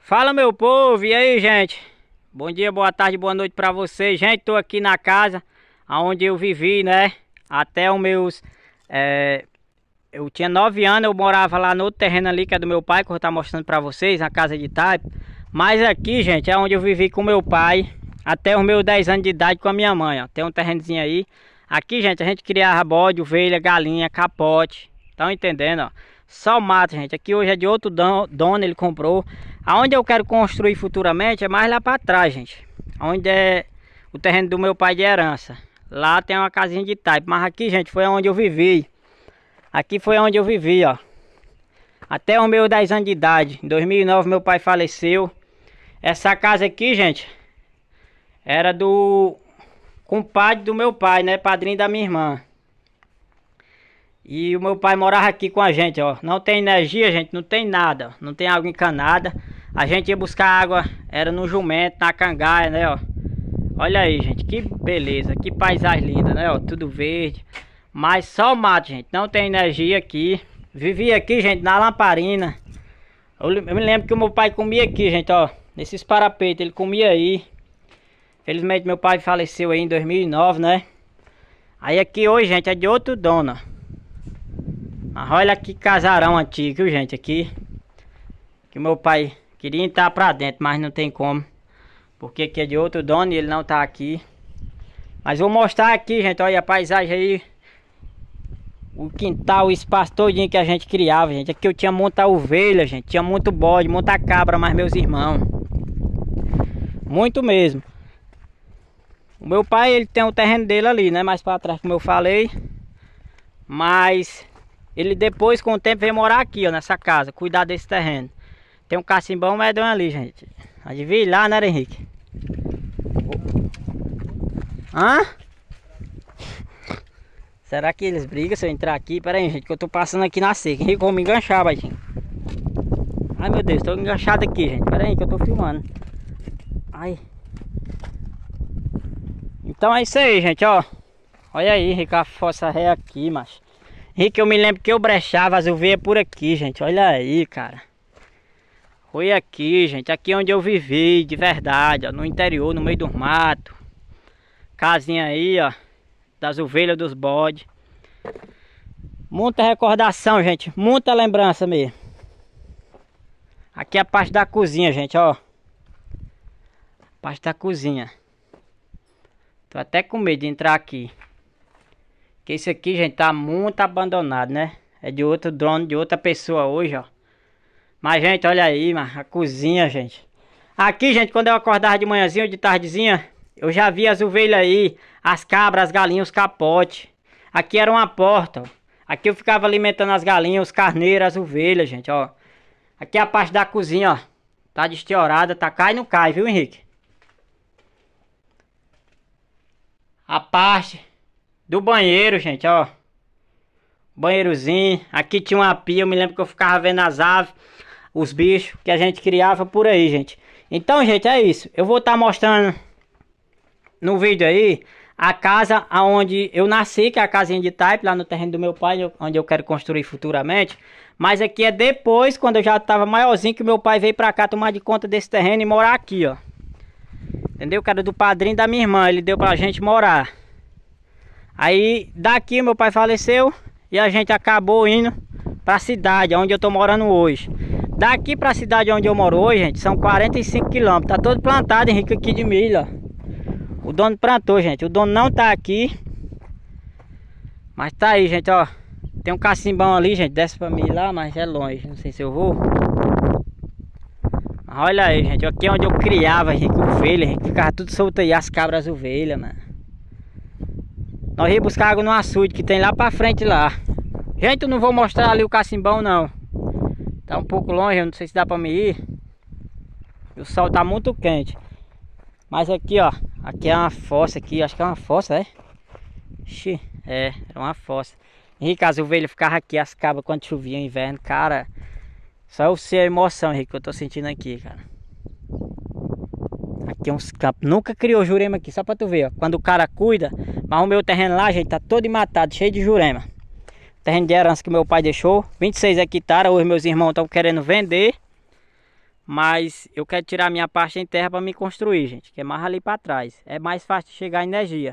Fala, meu povo, e aí, gente? Bom dia, boa tarde, boa noite pra vocês. Gente, tô aqui na casa onde eu vivi, né? Até os meus... Eu tinha 9 anos, eu morava lá no outro terreno ali, que é do meu pai, que eu vou estar mostrando pra vocês, na casa de Taipa. Mas aqui, gente, é onde eu vivi com meu pai, até os meus 10 anos de idade com a minha mãe, ó. Tem um terrenozinho aí. Aqui, gente, a gente criava bode, ovelha, galinha, capote. Estão entendendo, ó? Só mato, gente. Aqui hoje é de outro dono, ele comprou. Aonde eu quero construir futuramente é mais lá para trás, gente. Onde é o terreno do meu pai de herança. Lá tem uma casinha de taipa. Mas aqui, gente, foi onde eu vivi. Aqui foi onde eu vivi, ó. Até os meus 10 anos de idade. Em 2009 meu pai faleceu. Essa casa aqui, gente, era do compadre do meu pai, né? Padrinho da minha irmã. E o meu pai morava aqui com a gente, ó. Não tem energia, gente, não tem nada. Não tem água encanada. A gente ia buscar água, era no jumento, na cangaia, né, ó. Olha aí, gente, que beleza, que paisagem linda, né, ó. Tudo verde. Mas só mato, gente, não tem energia aqui. Vivia aqui, gente, na lamparina. Eu me lembro que o meu pai comia aqui, gente, ó. Nesses parapeitos, ele comia aí. Felizmente meu pai faleceu aí em 2009, né. Aí aqui hoje, gente, é de outro dono. Mas olha que casarão antigo, viu, gente, aqui. Que meu pai queria entrar pra dentro, mas não tem como. Porque aqui é de outro dono e ele não tá aqui. Mas vou mostrar aqui, gente, olha a paisagem aí. O quintal, o espaço todinho que a gente criava, gente. Aqui eu tinha muita ovelha, gente. Tinha muito bode, muita cabra, mais meus irmãos. Muito mesmo. O meu pai, ele tem o terreno dele ali, né? Mais pra trás, como eu falei. Mas ele depois, com o tempo, veio morar aqui, ó, nessa casa. Cuidar desse terreno. Tem um cacimbão medonho ali, gente. Adivinha lá, né, Henrique? Hã? Será que eles brigam se eu entrar aqui? Pera aí, gente, que eu tô passando aqui na seca. Henrique, vou me enganchar, baixinho. Ai, meu Deus, tô enganchado aqui, gente. Pera aí, que eu tô filmando. Ai. Então é isso aí, gente, ó. Olha aí, Henrique, a fossa ré aqui, macho. Henrique, eu me lembro que eu brechava as ovelhas por aqui, gente. Olha aí, cara. Foi aqui, gente. Aqui onde eu vivi, de verdade, ó. No interior, no meio do mato. Casinha aí, ó. Das ovelhas, dos bodes. Muita recordação, gente. Muita lembrança mesmo. Aqui é a parte da cozinha, gente, ó. Parte da cozinha. Tô até com medo de entrar aqui. Porque isso aqui, gente, tá muito abandonado, né? É de outro dono, de outra pessoa hoje, ó. Mas, gente, olha aí, a cozinha, gente. Aqui, gente, quando eu acordava de manhãzinha ou de tardezinha, eu já via as ovelhas aí, as cabras, as galinhas, os capotes. Aqui era uma porta, ó. Aqui eu ficava alimentando as galinhas, os carneiros, as ovelhas, gente, ó. Aqui é a parte da cozinha, ó. Tá destiorada, tá cai e não cai, viu, Henrique? A parte do banheiro, gente, ó. Banheirozinho. Aqui tinha uma pia, eu me lembro que eu ficava vendo as aves, os bichos que a gente criava por aí, gente. Então, gente, é isso. Eu vou estar mostrando no vídeo aí a casa onde eu nasci, que é a casinha de taipa, lá no terreno do meu pai, onde eu quero construir futuramente. Mas aqui é depois, quando eu já estava maiorzinho, que meu pai veio pra cá tomar de conta desse terreno e morar aqui, ó. Entendeu? Que era do padrinho da minha irmã, ele deu pra gente morar. Aí, daqui meu pai faleceu e a gente acabou indo pra cidade, onde eu tô morando hoje. Daqui pra cidade onde eu moro hoje, gente, são 45 km. Tá todo plantado, Henrique, aqui de milho, ó. O dono plantou, gente. O dono não tá aqui. Mas tá aí, gente, ó. Tem um cacimbão ali, gente. Desce pra mim lá, mas é longe. Não sei se eu vou. Mas olha aí, gente. Aqui é onde eu criava, Henrique, ovelha, Henrique. Ficava tudo solto aí, as cabras, as ovelhas, mano. Nós íamos buscar água no açude que tem lá pra frente lá. Gente, eu não vou mostrar ali o cacimbão, não. Tá um pouco longe, eu não sei se dá pra me ir. O sol tá muito quente. Mas aqui, ó. Aqui é uma fossa aqui. Acho que é uma fossa, é? Ixi, é uma fossa. Henrique, as ovelhas ficavam aqui, as cabras, quando chovia no inverno. Cara, só eu sei a emoção, Henrique, que eu tô sentindo aqui, cara. Aqui é uns campos. Nunca criou jurema aqui, só pra tu ver, ó. Quando o cara cuida. Mas o meu terreno lá, gente, tá todo matado, cheio de jurema. Terreno de herança que meu pai deixou. 26 hectares, hoje meus irmãos estão querendo vender. Mas eu quero tirar a minha parte em terra para me construir, gente. Que é mais ali para trás. É mais fácil de chegar a energia.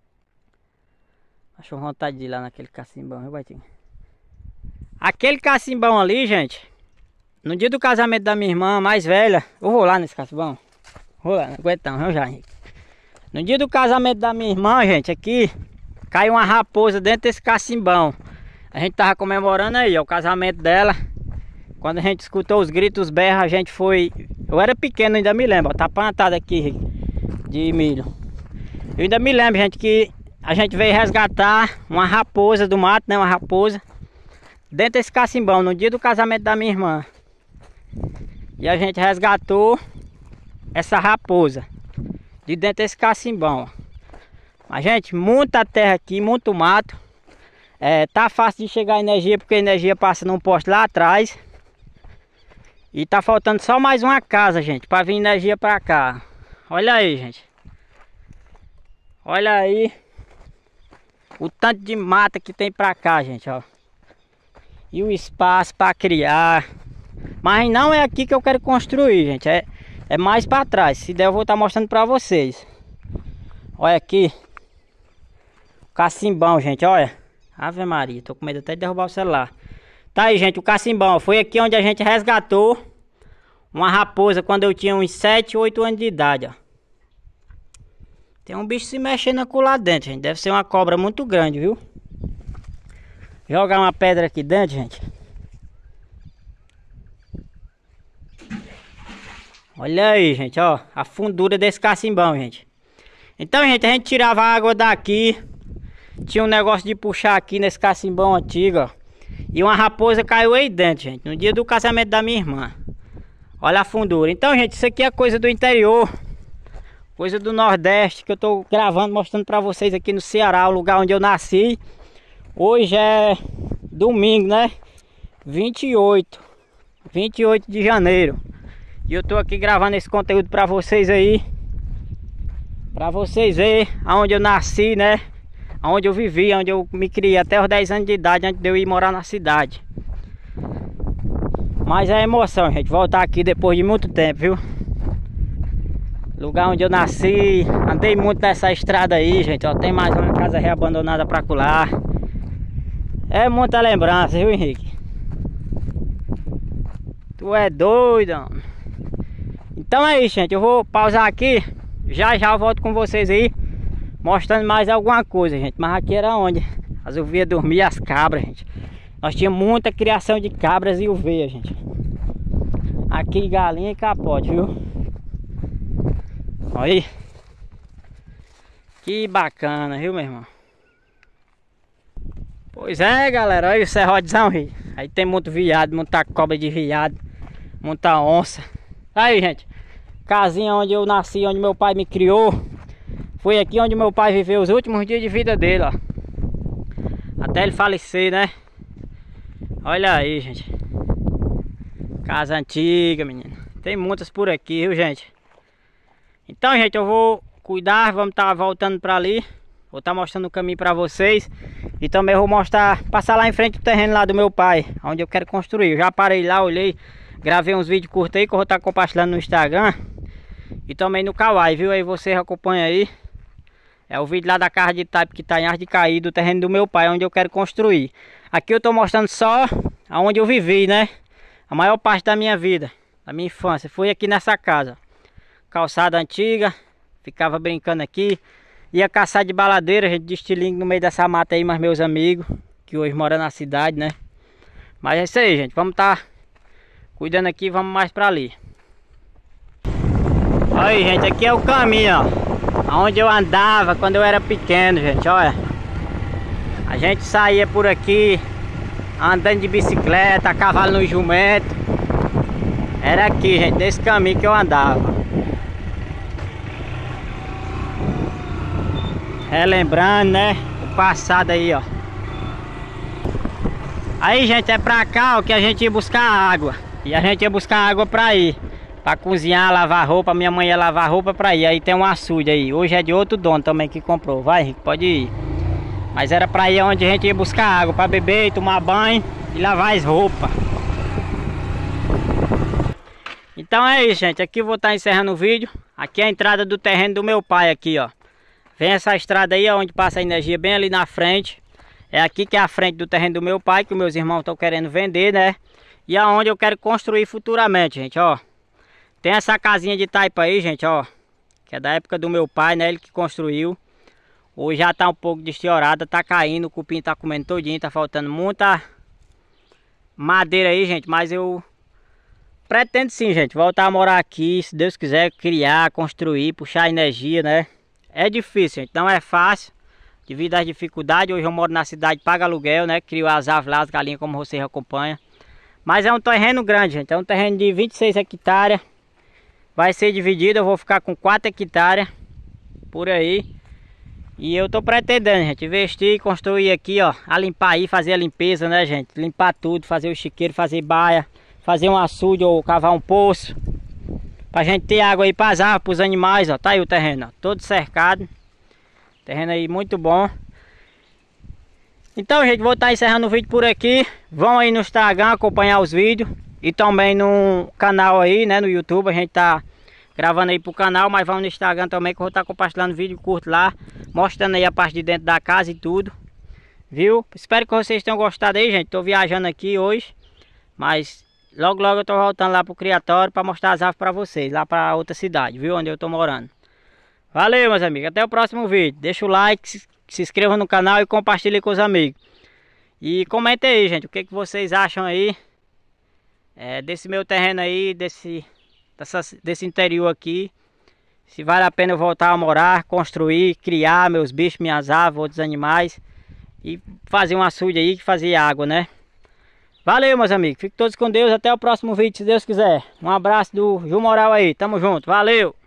Acho vontade de ir lá naquele cacimbão, viu, Baitinho? Aquele cacimbão ali, gente. No dia do casamento da minha irmã mais velha. Eu vou lá nesse cacimbão. Vou lá, não aguento não, já, Henrique. No dia do casamento da minha irmã, gente, aqui caiu uma raposa dentro desse cacimbão. A gente tava comemorando aí, ó, o casamento dela. Quando a gente escutou os gritos, os berros, a gente foi... Eu era pequeno, ainda me lembro, ó, tá plantado aqui de milho. Eu ainda me lembro, gente, que a gente veio resgatar uma raposa do mato, né, uma raposa, dentro desse cacimbão, no dia do casamento da minha irmã. E a gente resgatou essa raposa de dentro desse cacimbão. Mas, gente, muita terra aqui, muito mato. Tá fácil de chegar a energia, porque a energia passa num poste lá atrás. E tá faltando só mais uma casa, gente, para vir energia para cá. Olha aí, gente. Olha aí o tanto de mata que tem para cá, gente, ó. E o espaço para criar. Mas não é aqui que eu quero construir, gente. É mais para trás. Se der eu vou estar mostrando para vocês. Olha aqui. Cacimbão, gente, olha. Ave Maria, tô com medo até de derrubar o celular. Tá aí, gente, o cacimbão. Foi aqui onde a gente resgatou uma raposa quando eu tinha uns 7, 8 anos de idade, ó. Tem um bicho se mexendo lá dentro, gente. Deve ser uma cobra muito grande, viu? Jogar uma pedra aqui dentro, gente. Olha aí, gente, ó. A fundura desse cacimbão, gente. Então, gente, a gente tirava a água daqui. Tinha um negócio de puxar aqui nesse cacimbão antigo, ó. E uma raposa caiu aí dentro, gente, no dia do casamento da minha irmã. Olha a fundura. Então, gente, isso aqui é coisa do interior, coisa do Nordeste, que eu tô gravando, mostrando pra vocês aqui no Ceará, o lugar onde eu nasci. Hoje é domingo, né? 28 de janeiro. E eu tô aqui gravando esse conteúdo pra vocês aí. Pra vocês verem aonde eu nasci, né? Onde eu vivi, onde eu me criei até os 10 anos de idade, antes de eu ir morar na cidade. Mas é emoção, gente, voltar aqui depois de muito tempo, viu? Lugar onde eu nasci, andei muito nessa estrada aí, gente, ó. Tem mais uma casa reabandonada pra colar. É muita lembrança, viu, Henrique? Tu é doido. Então é isso, gente, eu vou pausar aqui. Já eu volto com vocês aí, mostrando mais alguma coisa, gente. Mas aqui era onde as ovelhas dormiam e as cabras, gente. Nós tínhamos muita criação de cabras e ovelhas, gente. Aqui galinha e capote, viu? Olha aí. Que bacana, viu, meu irmão? Pois é, galera. Olha o serrodezão, gente. Aí tem muito viado, muita cobra de viado, muita onça. Aí, gente. Casinha onde eu nasci, onde meu pai me criou. Foi aqui onde meu pai viveu os últimos dias de vida dele, ó. Até ele falecer, né? Olha aí, gente. Casa antiga, menino. Tem muitas por aqui, viu, gente? Então, gente, eu vou cuidar. Vamos estar voltando pra ali. Vou estar mostrando o caminho pra vocês. E também vou mostrar, passar lá em frente do terreno lá do meu pai, onde eu quero construir. Eu já parei lá, olhei, gravei uns vídeos curtos aí que eu vou estar compartilhando no Instagram. E também no Kawaii, viu? Aí vocês acompanham aí. É o vídeo lá da casa de taipa que está em Arco de Caí, do terreno do meu pai, onde eu quero construir. Aqui eu estou mostrando só aonde eu vivi, né? A maior parte da minha vida, da minha infância, foi aqui nessa casa. Calçada antiga, ficava brincando aqui. Ia caçar de baladeira, gente, de estilingue no meio dessa mata aí, mas meus amigos, que hoje moram na cidade, né? Mas é isso aí, gente. Vamos estar cuidando aqui, vamos mais para ali. Aí, gente, aqui é o caminho, ó. Onde eu andava quando eu era pequeno, gente, olha. A gente saía por aqui andando de bicicleta, a cavalo no jumento. Era aqui, gente, nesse caminho que eu andava. Relembrando, né, o passado aí, ó. Aí, gente, é pra cá, ó, que a gente ia buscar água. E a gente ia buscar água pra ir. Pra cozinhar, lavar roupa, minha mãe ia lavar roupa pra ir. Aí tem um açude aí. Hoje é de outro dono também que comprou. Vai, Henrique, pode ir. Mas era pra ir onde a gente ia buscar água, pra beber, tomar banho e lavar as roupas. Então Então é isso, gente. Aqui eu vou estar encerrando o vídeo. Aqui é a entrada do terreno do meu pai aqui, ó. Vem essa estrada aí, onde passa a energia bem ali na frente. É aqui que é a frente do terreno do meu pai, que meus irmãos estão querendo vender, né? E aonde eu quero construir futuramente, gente, ó. Tem essa casinha de taipa aí, gente, ó. Que é da época do meu pai, né? Ele que construiu. Hoje já tá um pouco desfiorada, tá caindo, o cupim tá comendo todinho, tá faltando muita madeira aí, gente. Mas eu pretendo sim, gente, voltar a morar aqui, se Deus quiser, criar, construir, puxar energia, né? É difícil, gente, não é fácil, devido às dificuldades. Hoje eu moro na cidade, pago aluguel, né? Crio as aves lá, as galinhas, como vocês acompanham. Mas é um terreno grande, gente, é um terreno de 26 hectares. Vai ser dividido, eu vou ficar com 4 hectares por aí. E eu tô pretendendo, gente, investir e construir aqui, ó, a limpar aí, fazer a limpeza, né, gente? Limpar tudo, fazer o chiqueiro, fazer baia, fazer um açude ou cavar um poço. Pra gente ter água aí pras aves, pros animais, ó. Tá aí o terreno, ó, todo cercado. Terreno aí muito bom. Então, gente, vou estar encerrando o vídeo por aqui. Vão aí no Instagram acompanhar os vídeos. E também no canal aí, né, no YouTube. A gente tá gravando aí pro canal, mas vão no Instagram também, que eu vou estar compartilhando vídeo curto lá, mostrando aí a parte de dentro da casa e tudo. Viu? Espero que vocês tenham gostado aí, gente. Tô viajando aqui hoje, mas logo logo eu tô voltando lá pro criatório para mostrar as aves para vocês, lá para outra cidade, viu? Onde eu tô morando. Valeu, meus amigos. Até o próximo vídeo. Deixa o like, se inscreva no canal e compartilhe com os amigos. E comentem aí, gente, o que vocês acham aí desse meu terreno aí, desse interior aqui. Se vale a pena eu voltar a morar, construir, criar meus bichos, minhas aves, outros animais. E fazer um açude aí, fazer água, né? Valeu, meus amigos. Fiquem todos com Deus. Até o próximo vídeo, se Deus quiser. Um abraço do Ju Moral aí. Tamo junto. Valeu!